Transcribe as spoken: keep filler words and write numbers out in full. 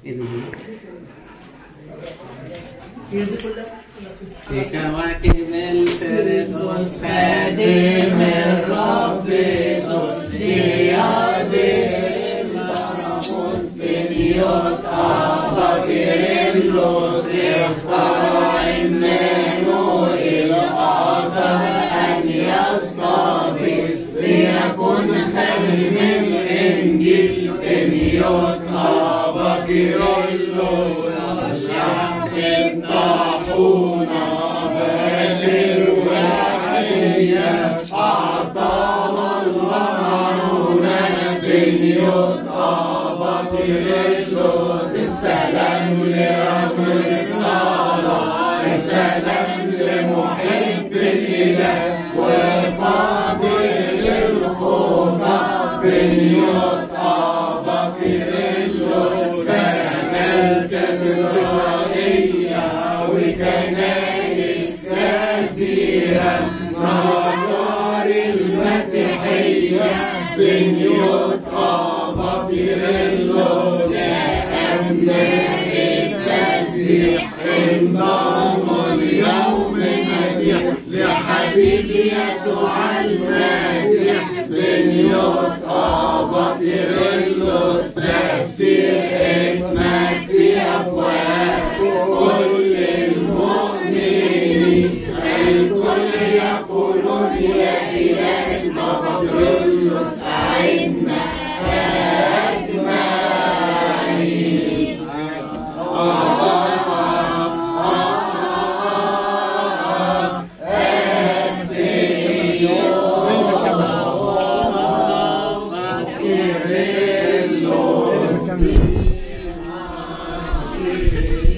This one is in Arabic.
كواكب الفردوس خادم الرب صديق بالمرموز بنيوت أباكيرلوس اختار عمانوئيل أعظم أن يستقبل ليكن خادم الإنجيل بنيوت أباكيرلوس الشعب الطاحونة بدر وعشية أعطانا الله معونة بنيوت أباكيرلوس السلام لرب الصلاة السلام لمحب الإله وقابل الخطى بنيوت أباكيرلوس كمال كبرائية وكنائس كثيرة نصار المسيحية بنيوت أباكيرلوس أبناء التسبيح انضموا اليوم مديح لحبيب يسوع المسيح بنيوت أباكيرلوس تفسير اسمك في أفواه كل المؤمنين الكل يقولون يا إله أباكيرلوس أعنا أجمعين. Thank you.